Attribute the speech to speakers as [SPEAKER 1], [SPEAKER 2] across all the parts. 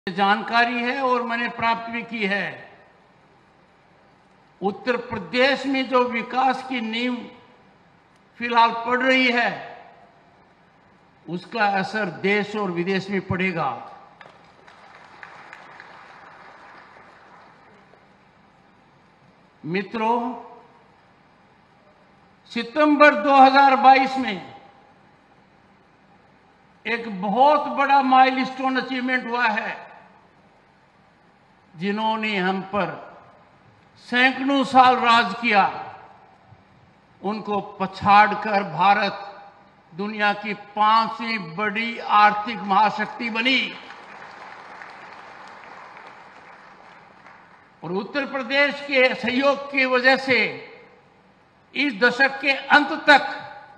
[SPEAKER 1] जानकारी है और मैंने प्राप्त भी की है। उत्तर प्रदेश में जो विकास की नींव फिलहाल पड़ रही है, उसका असर देश और विदेश में पड़ेगा। मित्रों, सितंबर 2022 में एक बहुत बड़ा माइलस्टोन अचीवमेंट हुआ है। जिन्होंने हम पर सैकड़ों साल राज किया, उनको पछाड़कर भारत दुनिया की 5वीं बड़ी आर्थिक महाशक्ति बनी। और उत्तर प्रदेश के सहयोग की वजह से इस दशक के अंत तक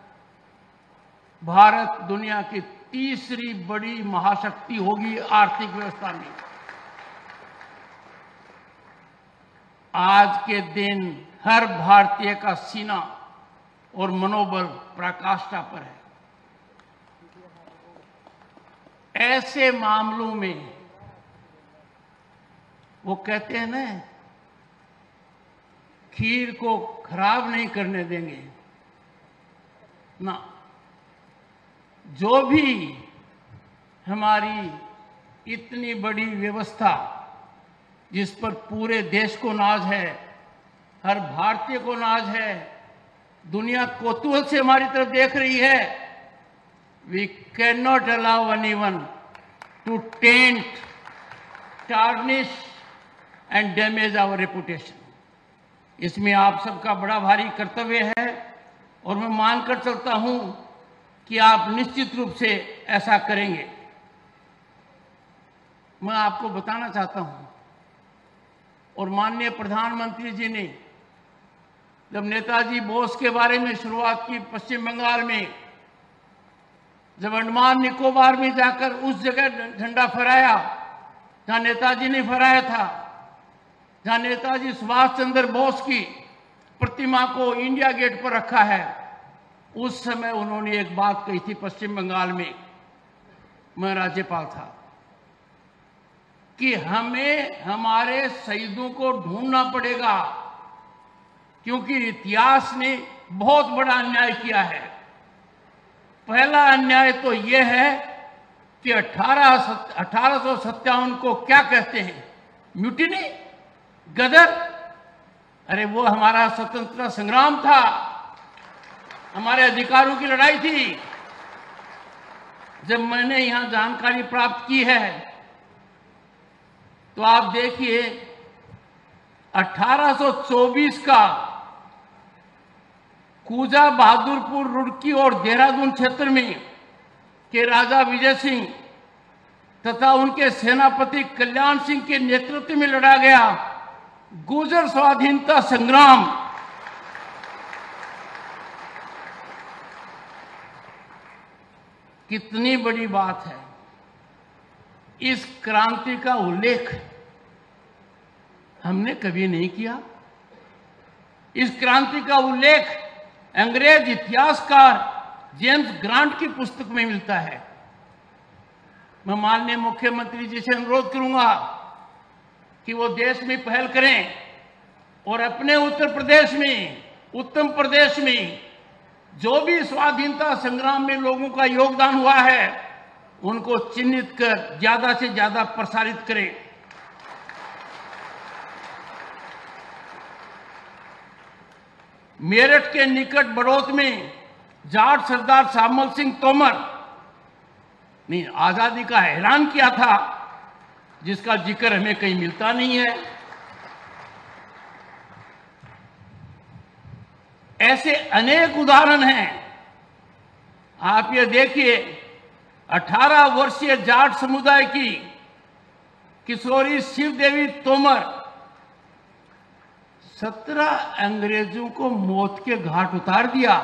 [SPEAKER 1] भारत दुनिया की 3री बड़ी महाशक्ति होगी आर्थिक व्यवस्था में। आज के दिन हर भारतीय का सीना और मनोबल पराकाष्ठा पर है। ऐसे मामलों में वो कहते हैं ना, खीर को खराब नहीं करने देंगे ना। जो भी हमारी इतनी बड़ी व्यवस्था, जिस पर पूरे देश को नाज है, हर भारतीय को नाज है, दुनिया कौतूहल से हमारी तरफ देख रही है, we can not allow anyone to taint, tarnish and damage our reputation. इसमें आप सबका बड़ा भारी कर्तव्य है और मैं मानकर चलता हूं कि आप निश्चित रूप से ऐसा करेंगे। मैं आपको बताना चाहता हूं, और माननीय प्रधानमंत्री जी ने जब नेताजी बोस के बारे में शुरुआत की पश्चिम बंगाल में, जब अंडमान निकोबार में जाकर उस जगह झंडा फहराया जहां नेताजी ने फहराया था, जहां नेताजी सुभाष चंद्र बोस की प्रतिमा को इंडिया गेट पर रखा है, उस समय उन्होंने एक बात कही थी पश्चिम बंगाल में, मैं राज्यपाल था, कि हमें हमारे शहीदों को ढूंढना पड़ेगा, क्योंकि इतिहास ने बहुत बड़ा अन्याय किया है। पहला अन्याय तो यह है कि 1857 को क्या कहते हैं, म्यूटिनी, गदर। अरे वो हमारा स्वतंत्रता संग्राम था, हमारे अधिकारों की लड़ाई थी। जब मैंने यहां जानकारी प्राप्त की है तो आप देखिए 1824 का कूजा, बहादुरपुर, रुड़की और देहरादून क्षेत्र में के राजा विजय सिंह तथा उनके सेनापति कल्याण सिंह के नेतृत्व में लड़ा गया गुर्जर स्वाधीनता संग्राम कितनी बड़ी बात है। इस क्रांति का उल्लेख हमने कभी नहीं किया। इस क्रांति का उल्लेख अंग्रेज इतिहासकार जेम्स ग्रांट की पुस्तक में मिलता है। मैं माननीय मुख्यमंत्री जी से अनुरोध करूंगा कि वो देश में पहल करें और अपने उत्तर प्रदेश में, उत्तम प्रदेश में जो भी स्वाधीनता संग्राम में लोगों का योगदान हुआ है, उनको चिन्हित कर ज्यादा से ज्यादा प्रसारित करें। मेरठ के निकट बड़ौत में जाट सरदार शामल सिंह तोमर ने आजादी का ऐलान किया था, जिसका जिक्र हमें कहीं मिलता नहीं है। ऐसे अनेक उदाहरण हैं। आप ये देखिए, 18 वर्षीय जाट समुदाय की किशोरी शिवदेवी तोमर 17 अंग्रेजों को मौत के घाट उतार दिया।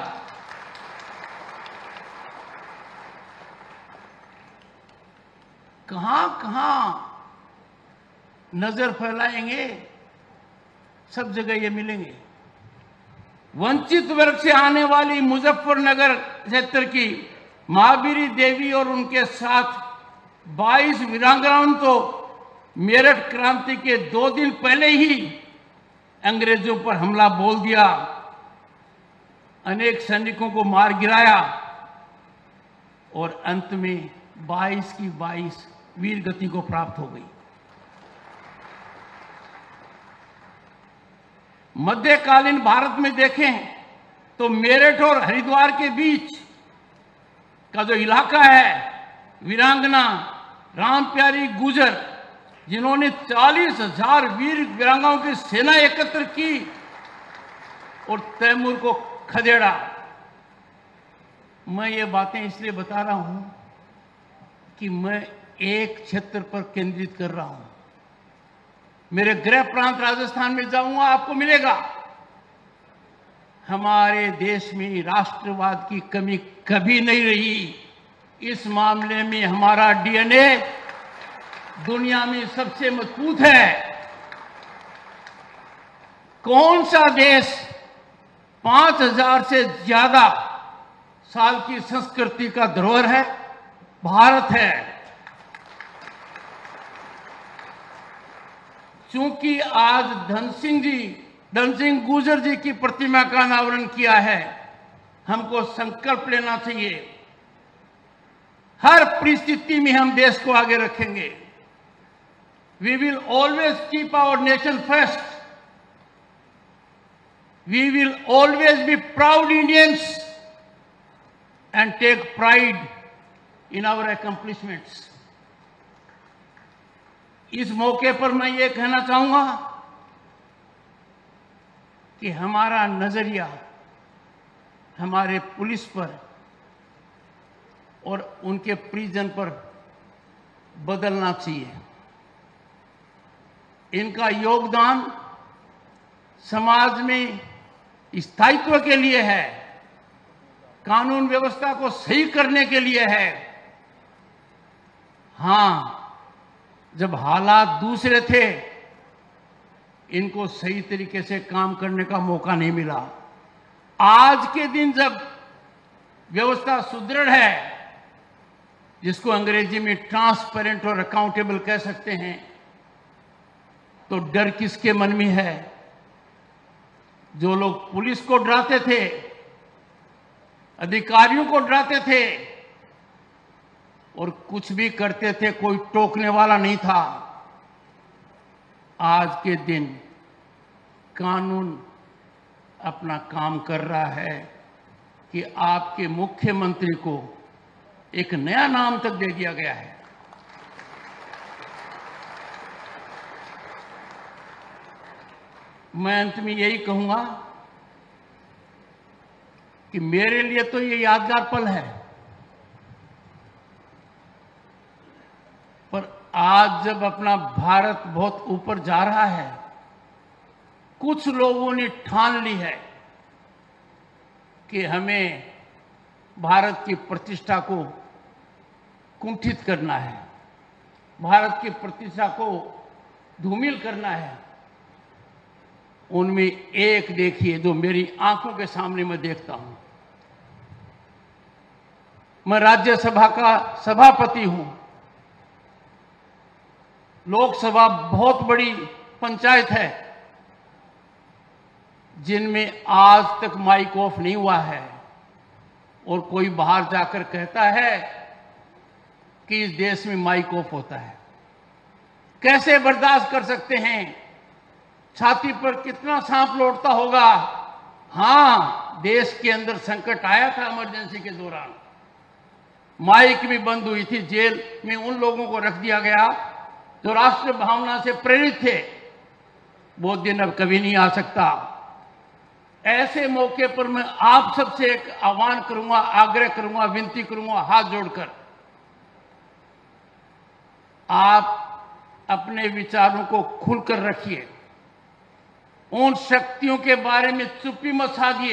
[SPEAKER 1] कहां कहां नजर फैलाएंगे, सब जगह ये मिलेंगे। वंचित वर्ग से आने वाली मुजफ्फरनगर क्षेत्र की महावीरी देवी और उनके साथ 22 वीरांगनाओं तो मेरठ क्रांति के 2 दिन पहले ही अंग्रेजों पर हमला बोल दिया, अनेक सैनिकों को मार गिराया और अंत में 22 की 22 वीर गति को प्राप्त हो गई। मध्यकालीन भारत में देखें तो मेरठ और हरिद्वार के बीच का जो इलाका है, वीरांगना रामप्यारी गुजर, जिन्होंने 40,000 वीर वीरांगनाओं की सेना एकत्र की और तैमूर को खदेड़ा। मैं ये बातें इसलिए बता रहा हूं कि मैं एक क्षेत्र पर केंद्रित कर रहा हूं। मेरे गृह प्रांत राजस्थान में जाऊंगा, आपको मिलेगा हमारे देश में राष्ट्रवाद की कमी कभी नहीं रही। इस मामले में हमारा डीएनए दुनिया में सबसे मजबूत है। कौन सा देश 5000 से ज्यादा साल की संस्कृति का धरोहर है? भारत है। चूंकि आज धन सिंह गुर्जर जी की प्रतिमा का अनावरण किया है, हमको संकल्प लेना चाहिए, हर परिस्थिति में हम देश को आगे रखेंगे। We will always keep our nation first. We will always be proud Indians and take pride in our accomplishments. इस मौके पर मैं ये कहना चाहूंगा कि हमारा नजरिया हमारे पुलिस पर और उनके परिजन पर बदलना चाहिए। इनका योगदान समाज में स्थायित्व के लिए है, कानून व्यवस्था को सही करने के लिए है। हां, जब हालात दूसरे थे, इनको सही तरीके से काम करने का मौका नहीं मिला। आज के दिन जब व्यवस्था सुदृढ़ है, जिसको अंग्रेजी में ट्रांसपेरेंट और अकाउंटेबल कह सकते हैं, तो डर किसके मन में है? जो लोग पुलिस को डराते थे, अधिकारियों को डराते थे और कुछ भी करते थे, कोई टोकने वाला नहीं था। आज के दिन कानून अपना काम कर रहा है कि आपके मुख्यमंत्री को एक नया नाम तक दे दिया गया है। मैं अंत में यही कहूंगा कि मेरे लिए तो ये यादगार पल है, पर आज जब अपना भारत बहुत ऊपर जा रहा है, कुछ लोगों ने ठान ली है कि हमें भारत की प्रतिष्ठा को कुंठित करना है, भारत की प्रतिष्ठा को धूमिल करना है। उनमें एक देखिए, जो मेरी आंखों के सामने मैं देखता हूं। मैं राज्यसभा का सभापति हूं। लोकसभा बहुत बड़ी पंचायत है, जिनमें आज तक माइक ऑफ नहीं हुआ है, और कोई बाहर जाकर कहता है कि इस देश में माइक ऑफ होता है। कैसे बर्दाश्त कर सकते हैं? छाती पर कितना सांप लौटता होगा। हां, देश के अंदर संकट आया था इमरजेंसी के दौरान, माइक भी बंद हुई थी, जेल में उन लोगों को रख दिया गया जो राष्ट्र भावना से प्रेरित थे। वो दिन अब कभी नहीं आ सकता। ऐसे मौके पर मैं आप सबसे एक आह्वान करूंगा, आग्रह करूंगा, विनती करूंगा, हाथ जोड़कर, आप अपने विचारों को खुलकर रखिए। उन शक्तियों के बारे में चुप्पी मत साधिए,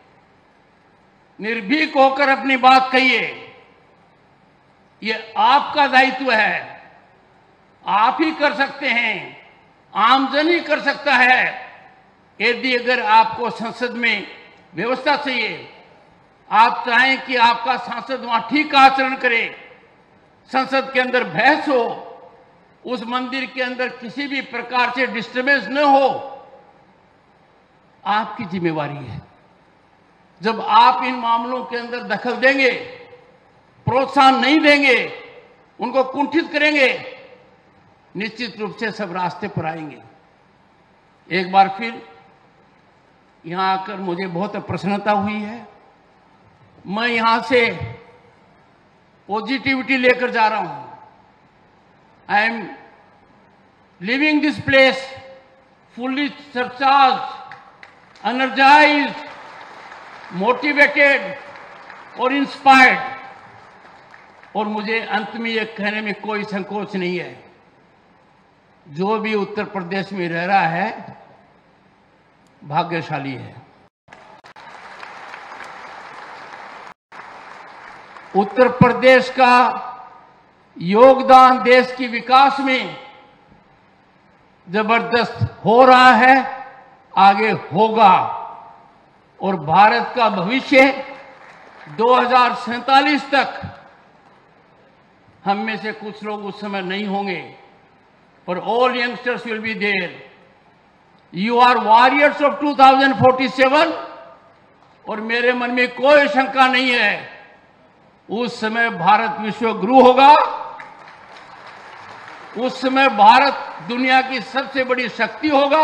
[SPEAKER 1] निर्भीक होकर अपनी बात कहिए। ये आपका दायित्व है, आप ही कर सकते हैं, आमजन ही कर सकता है। यदि अगर आपको संसद में व्यवस्था चाहिए, आप चाहें कि आपका सांसद वहां ठीक आचरण करे, संसद के अंदर बहस हो, उस मंदिर के अंदर किसी भी प्रकार से डिस्टर्बेंस न हो, आपकी जिम्मेवारी है। जब आप इन मामलों के अंदर दखल देंगे, प्रोत्साहन नहीं देंगे, उनको कुंठित करेंगे, निश्चित रूप से सब रास्ते पर आएंगे। एक बार फिर यहां आकर मुझे बहुत प्रसन्नता हुई है। मैं यहां से पॉजिटिविटी लेकर जा रहा हूं। I am living this place fully surcharged, energised, motivated और इंस्पायर्ड। और मुझे अंत में यह कहने में कोई संकोच नहीं है, जो भी उत्तर प्रदेश में रह रहा है भाग्यशाली है। उत्तर प्रदेश का योगदान देश की विकास में जबरदस्त हो रहा है, आगे होगा। और भारत का भविष्य 2047 तक हम में से कुछ लोग उस समय नहीं होंगे, पर all youngsters will be there. You are warriors of 2047। और मेरे मन में कोई शंका नहीं है, उस समय भारत विश्व गुरु होगा। उस समय भारत दुनिया की सबसे बड़ी शक्ति होगा।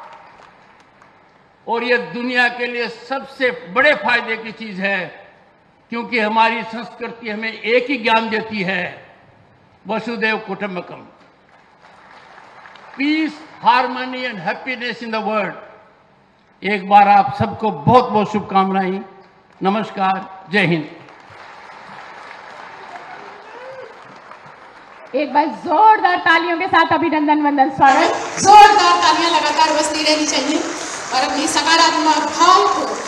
[SPEAKER 1] और यह दुनिया के लिए सबसे बड़े फायदे की चीज है, क्योंकि हमारी संस्कृति हमें एक ही ज्ञान देती है, वसुधैव कुटुंबकम, peace, harmony and happiness in the world. एक बार आप सबको बहुत बहुत शुभकामनाएं। नमस्कार, जय हिंद।
[SPEAKER 2] एक बार जोरदार तालियों के साथ अभिनंदन वंदन स्वागत।
[SPEAKER 3] जोरदार तालियां लगातार बजती रहनी चाहिए और अपनी सकारात्मक भाव को